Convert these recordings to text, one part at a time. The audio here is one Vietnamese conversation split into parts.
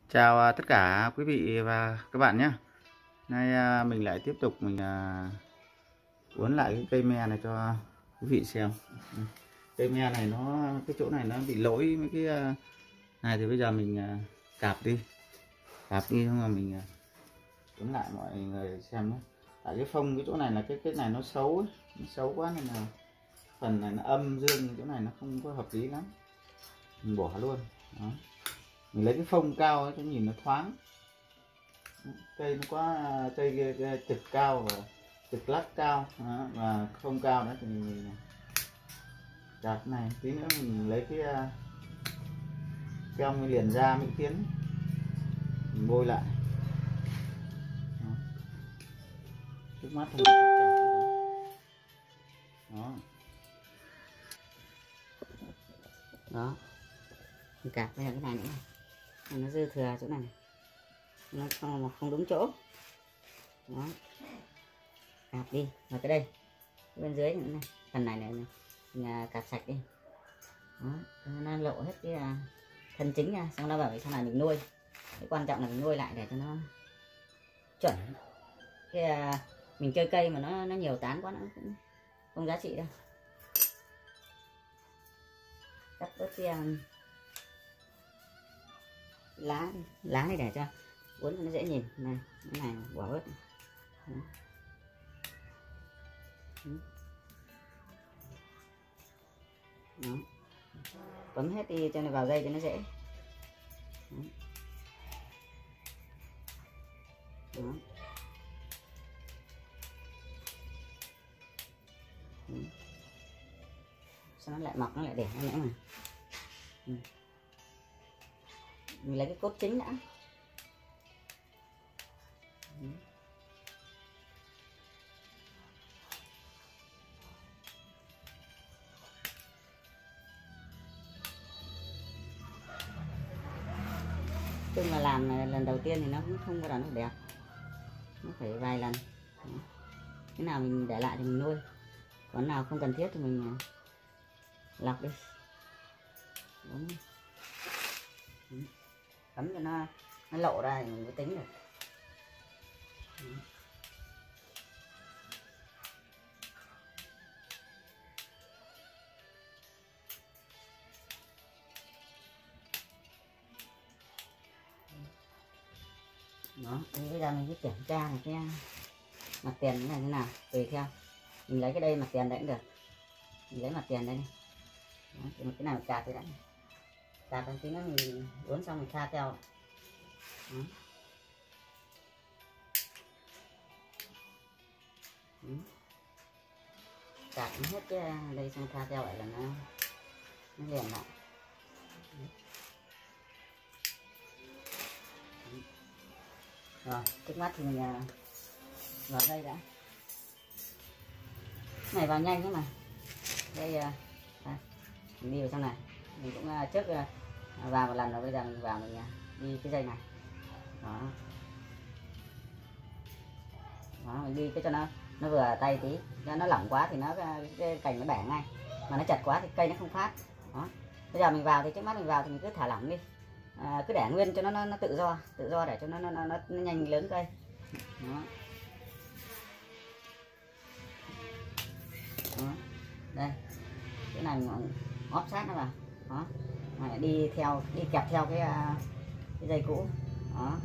Chào tất cả quý vị và các bạn nhé. Nay mình lại tiếp tục uốn lại cái cây me này cho quý vị xem. Cây me này cái chỗ này nó bị lỗi mấy cái này, thì bây giờ mình cạp đi xong rồi mình uốn lại mọi người xem nhé. Tại cái phông cái chỗ này là cái này nó xấu ấy. Nó xấu quá nên là phần này nó âm dương, chỗ này nó không có hợp lý lắm, mình bỏ luôn. Đó. Mình lấy cái phông cao ấy, cho nhìn nó thoáng. Cây nó quá, cây trực cao và trực lắc cao đó, và không cao nữa thì mình chặt này. Tí nữa mình lấy cái keo liền da Mỹ Tiến mình bôi lại đó. Trước mắt thì đó đó, mình cạp đây là cái này nữa này, nó dư thừa chỗ này, nó không đúng chỗ đó, cạp đi. Và cái đây cái bên dưới nữa này, phần này này, mình cạp sạch đi đó, nó lộ hết cái thân chính ra, xong nó bảo vậy sau này mình nuôi. Cái quan trọng là mình nuôi lại để cho nó chuẩn. Cái mình chơi cây mà nó nhiều tán quá nó cũng không giá trị đâu. Cắt bớt cái lá này để cho uốn cho nó dễ nhìn này, cái này bỏ bớt. Đó. Bấm hết đi cho nó vào dây cho nó dễ. Đó. Sao nó lại mọc, nó lại để nữa mà. Mình lấy cái cốt chính đã. Chung là làm lần đầu tiên thì nó cũng không có được đẹp, nó phải vài lần. Cái nào mình để lại thì mình nuôi, còn nào không cần thiết thì mình lọc đi. Đúng. Cắm cho nó lộ ra thì mình mới tính được. Đó, bây giờ mình sẽ kiểm tra là cái mặt tiền này thế nào, tùy theo mình lấy cái đây mặt tiền đấy cũng được, mình lấy mặt tiền đây. Đó, cái nào cạp thì đã, cạp tí nữa mình uốn xong mình pha keo. Cạp hết cái đây xong pha keo lại là nó liền lại. Rồi, trước mắt thì mình vào đây đã. Này vào nhanh thế mà. Đây mình đi vào trong này. Mình cũng trước vào một lần rồi, bây giờ mình vào mình đi cái dây này. Đó. Đó, mình đi cái cho nó vừa tay tí, cho nó lỏng quá thì cái cành nó bẻ ngay. Mà nó chặt quá thì cây nó không phát. Đó. Bây giờ mình vào thì trước mắt mình vào thì mình cứ thả lỏng đi. Cứ để nguyên cho nó tự do để cho nó nhanh lớn cây. Đó. Đó. Đây cái này mình óp sát nó vào. Đó. Mà đi kẹp theo cái dây cũ. Đó.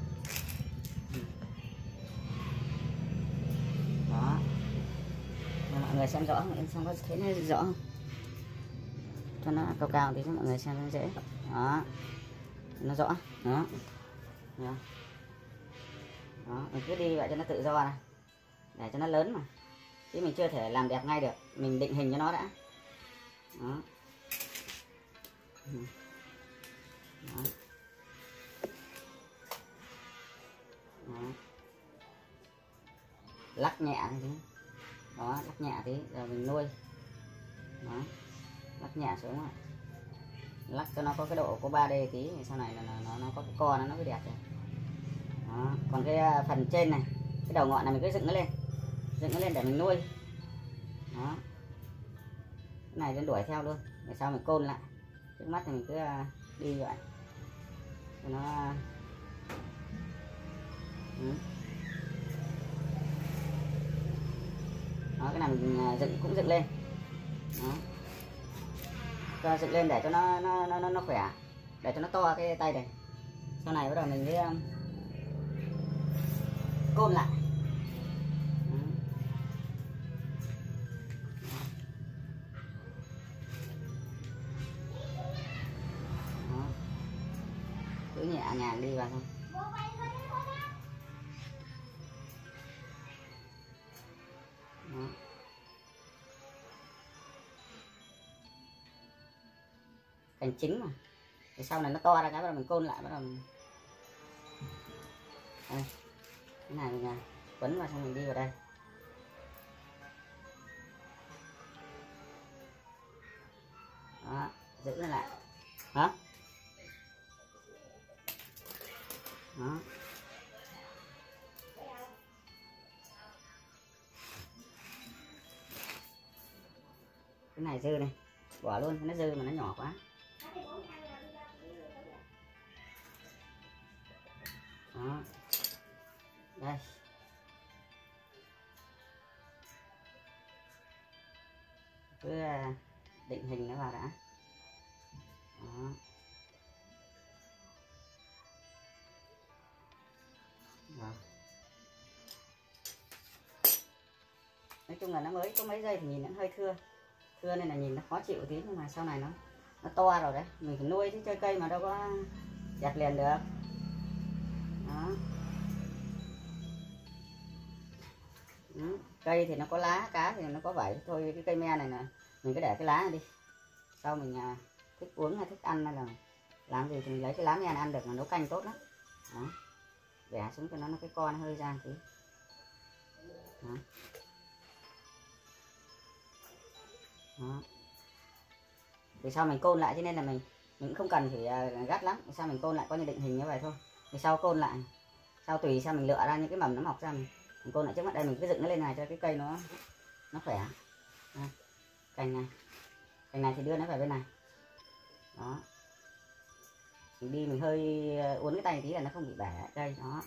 Đó. Để mọi người xem rõ, xem có thấy nó rõ không, cho nó cao tí cho mọi người xem nó dễ. Đó, nó rõ. Đó. Đó. Đó, mình cứ đi vậy cho nó tự do này, để cho nó lớn mà, chứ mình chưa thể làm đẹp ngay được, mình định hình cho nó đã. Đó. Đó. Đó. Lắc nhẹ thế. Đó, lắc nhẹ tí rồi mình nuôi. Đó, lắc nhẹ xuống rồi, lắc cho nó có cái độ có 3D tí, sau này là nó có cái co nó mới đẹp rồi. Đó. Còn cái phần trên này, cái đầu ngọn này mình cứ dựng nó lên để mình nuôi. Đó, cái này nên đuổi theo luôn, để sau mình côn lại. Trước mắt thì mình cứ đi vậy cho nó Đó, cái này mình dựng cũng dựng lên. Đó. Cho dựng lên để cho nó khỏe, để cho nó to cái tay này. Sau này bắt đầu mình mới côn lại. Đó. Cứ nhẹ nhàng đi vào thôi. Đó. Cành chính mà. Thì sau này nó to ra cái bắt đầu mình côn lại, bắt đầu mình... Đây. Cái này mình quấn vào xong mình đi vào đây. Đó, giữ nó lại. Đó. Đó. Cái này dư này, bỏ luôn, nó dư mà nó nhỏ quá. Đó. Đây. Cứ định hình nó vào đã. Đó. Đó. Nói chung là nó mới có mấy giây thì nhìn nó hơi thưa nên là nhìn nó khó chịu tí, nhưng mà sau này nó to rồi đấy, mình phải nuôi chứ chơi cây mà đâu có dẹp liền được. Đó. Cây thì nó có lá, cá thì nó có vảy thôi. Cái cây me này là mình cứ để cái lá này đi, sau mình thích uống hay thích ăn hay là làm gì thì mình lấy cái lá me này ăn được, mà nấu canh tốt lắm. Đó. Bẻ xuống cho nó cái con hơi ra tí. Đó. Đó. Vì sau mình côn lại cho nên là mình cũng không cần phải gắt lắm. Vì sao mình côn lại coi như định hình như vậy thôi. Vì sau côn lại, sau tùy sao mình lựa ra những cái mầm nó mọc ra, mình côn lại trước mắt đây, mình cứ dựng nó lên này cho cái cây nó khỏe. Đây. Cành này thì đưa nó về bên này. Đó. Mình đi mình hơi uốn cái tay tí là nó không bị bẻ cây. Đó.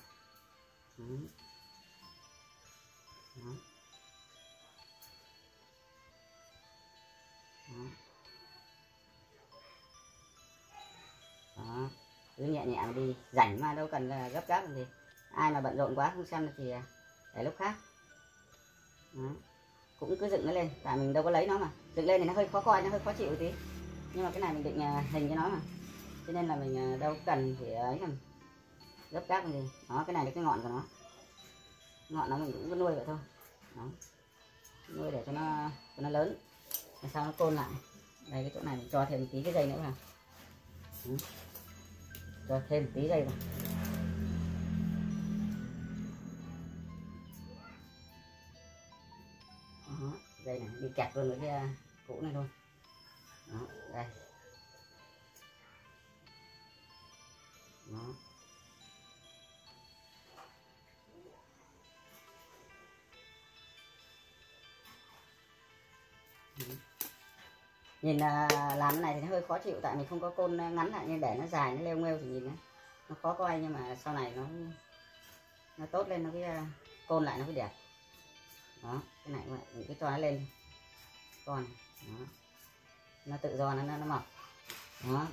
Đó. Đó. Đó. Cứ nhẹ nhẹ đi, rảnh mà đâu cần là gấp gáp làm gì. Ai mà bận rộn quá không xem thì để lúc khác. Đó. Cũng cứ dựng nó lên, tại mình đâu có lấy nó mà. Dựng lên thì nó hơi khó coi, nó hơi khó chịu tí. Nhưng mà cái này mình định hình cho nó mà, cho nên là mình đâu cần phải ấy làm gấp gáp làm gì. Đó, cái này là cái ngọn của nó. Ngọn nó mình cũng cứ nuôi vậy thôi. Đó. Nuôi để cho nó lớn. Rồi sau nó côn lại. Đây cái chỗ này mình cho thêm một tí cái dây nữa vào. Cho thêm một tí dây vào. Đó, dây này đi kẹp luôn với cái cũ này luôn. Đó, đây. Đó. Nhìn làm cái này thì nó hơi khó chịu, tại mình không có côn ngắn lại, nhưng để nó dài nó leo nghêu thì nhìn nó khó coi, nhưng mà sau này nó tốt lên, nó cái côn lại nó mới đẹp. Đó, cái này mình cứ cho nó lên con. Đó. Nó tự do nó mọc. Đó.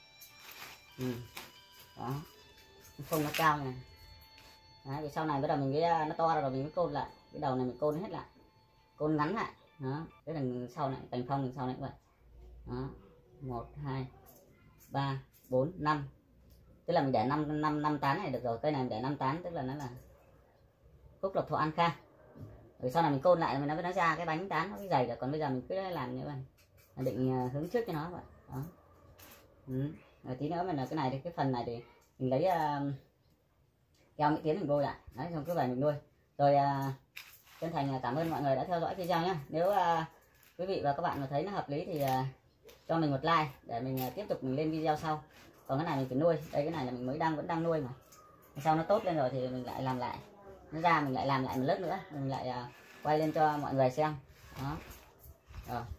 Đó. Không nó cao này. Đấy, vì sau này bắt đầu mình nó to rồi mình mới côn lại, cái đầu này mình côn hết lại, côn ngắn lại. Đó, cái đằng sau này, cành phong đằng sau này cũng vậy. Đó, 1 2 3 4 5, tức là mình để 5 tán này được rồi. Cây này mình để 5 tán, tức là nó là phúc lộc thọ an khang. Rồi sau này mình côn lại nó ra cái bánh tán nó cái dày rồi, còn bây giờ mình cứ làm như vậy, định hướng trước cho nó vậy. Đó. Rồi tí nữa mình là cái này thì cái phần này thì mình lấy keo Mỹ Tiến mình bôi lại, đấy, xong cứ về mình nuôi. Rồi chân thành cảm ơn mọi người đã theo dõi video nhé. Nếu quý vị và các bạn mà thấy nó hợp lý thì cho mình một like để mình tiếp tục mình lên video sau. Còn cái này mình phải nuôi, đây cái này là mình vẫn đang nuôi mà. Sau nó tốt lên rồi thì mình lại làm lại, nó ra mình lại làm lại một lớp nữa, mình lại quay lên cho mọi người xem. Đó. Rồi.